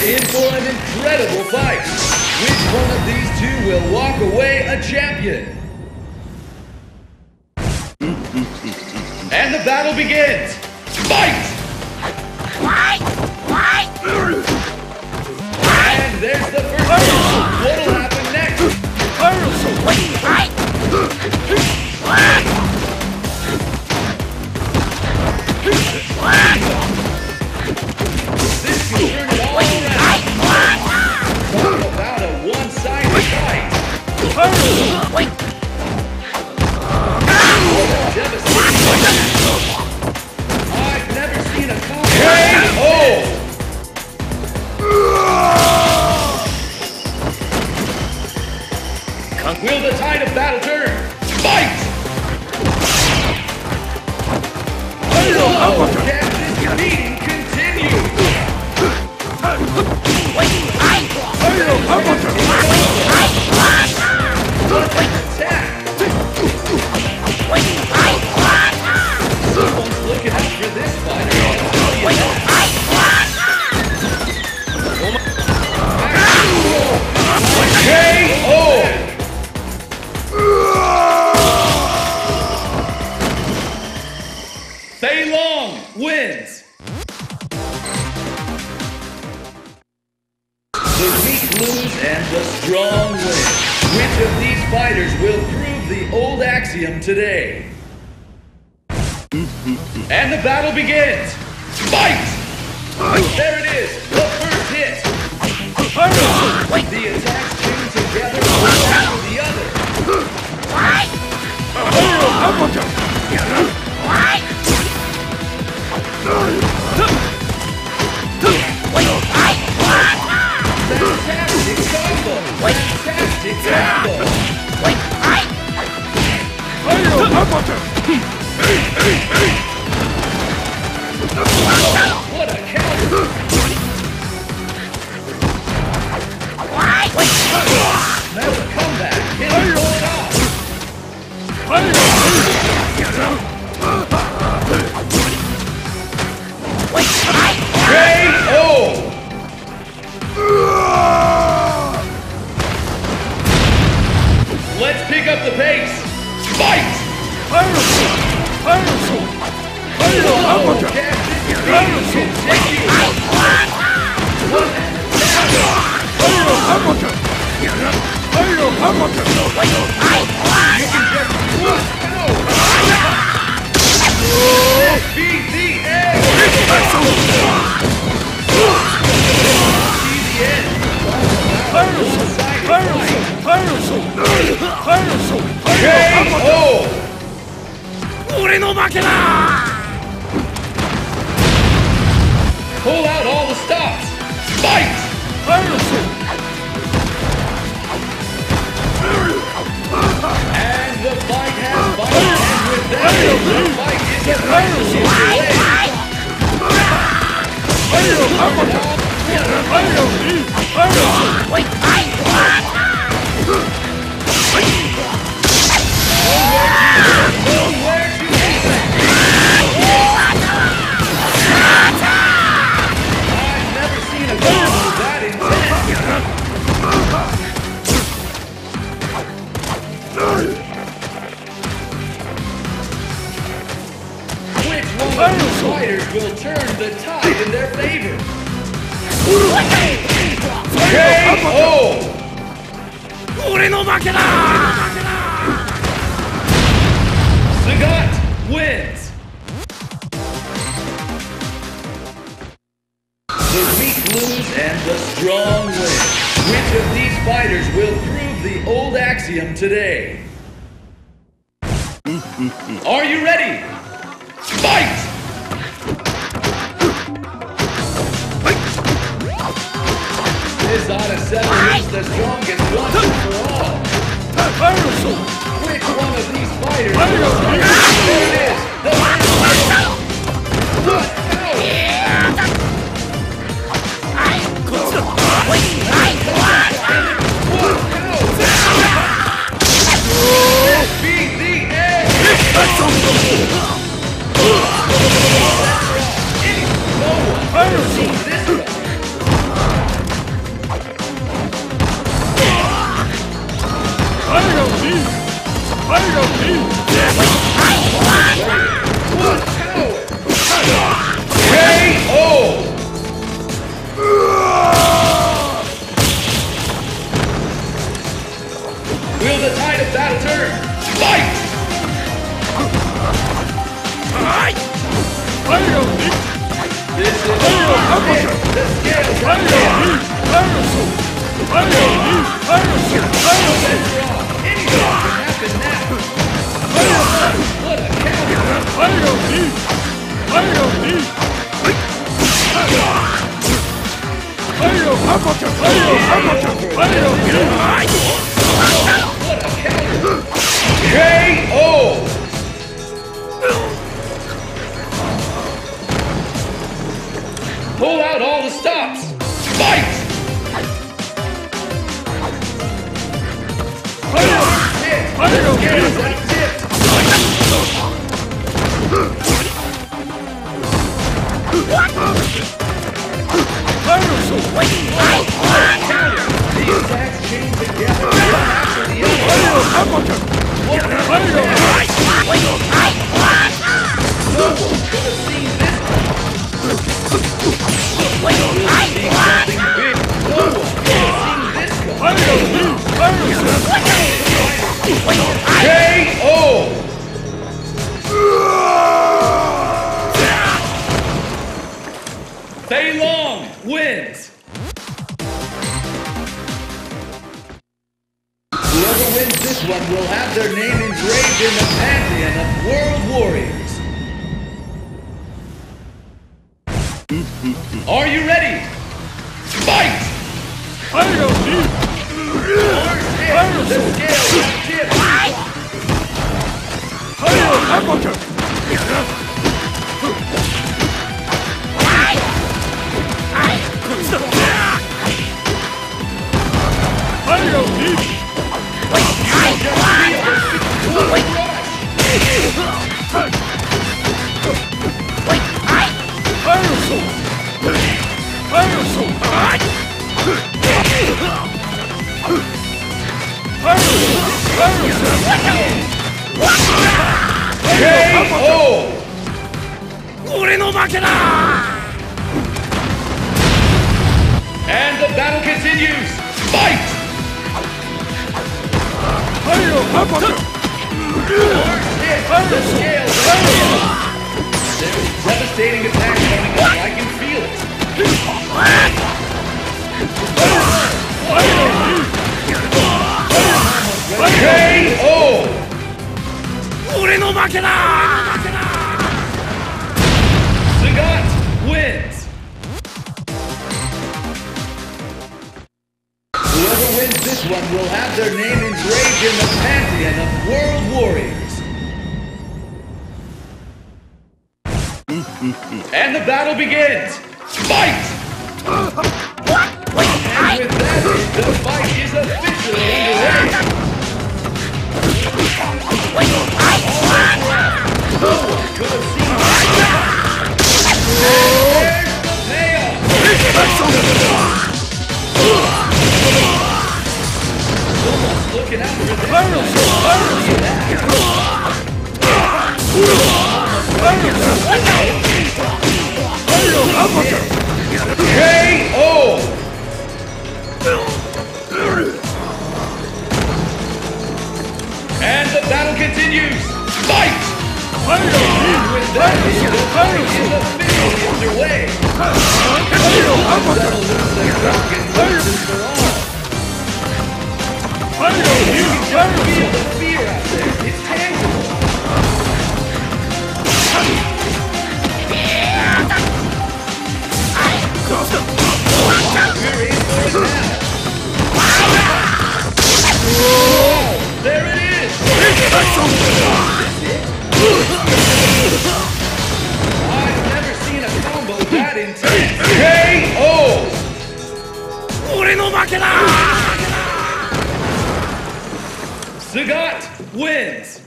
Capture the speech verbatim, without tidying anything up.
in for an incredible fight. Which one of these two will walk away a champion? And the battle begins. Fight! And there's the first one. What'll happen next? This can turn it all around. Talk about a one-sided fight. Devastating. I've never seen a combat. K O! Will the tide of battle turn? Fight! Oh, can this meeting continue? Attack! Someone's looking out for this fighter. K O! Fei Long wins. The weak lose and the strong win. Which of these fighters will prove the old axiom today? And the battle begins. Fight! There it is, the first hit. The attacks chain together one after the other. Fantastic combo! Fantastic combo! What a counter! Never come back! Can he pull it off? K O! Let's pick up the pace! Fight! K O! Pull out all the stops! Fight! And the fight has fight, and with that, the fight is officially I've never seen a combo that intense. Which one of these fighters will turn the tide in their favor? K O! Sagat wins! The weak lose and the strong win. Which of these fighters will prove the old axiom today? Are you ready? Fight! This ought to settle who's the strongest once and for all. Which one of these fighters will turn? There it is! The first one! What? This be the end! No one ever seen this one! scales are down. Anything can happen now. What a counter! K O! Pull out all the stops! Fight! The attacks chain together one after the other. No one could have seen this. Seeing something big. No one could have seen this coming. K O! Fei Long wins. Whoever wins this one will have their name engraved in the pantheon of World Warriors. Are you ready? Fight! First hit, the scales have tipped. K O! And the battle continues! Fight! First hit, the scales are tipped. There's devastating attack coming up. I can feel it. K O! Sagat wins. Whoever wins this one will have their name engraved in the pantheon of World Warriors. And the battle begins. Fight! And with that, the fight is officially underway. No one could have seen that. And there's the payoff. Almost looking out for K O! And the battle continues. Fight! And with that, the fight is officially underway. You can just feel the fear out there. It's tangible. We're in for it now. Oh, there it is! I've never seen a combo that intense. K O! Sagat wins!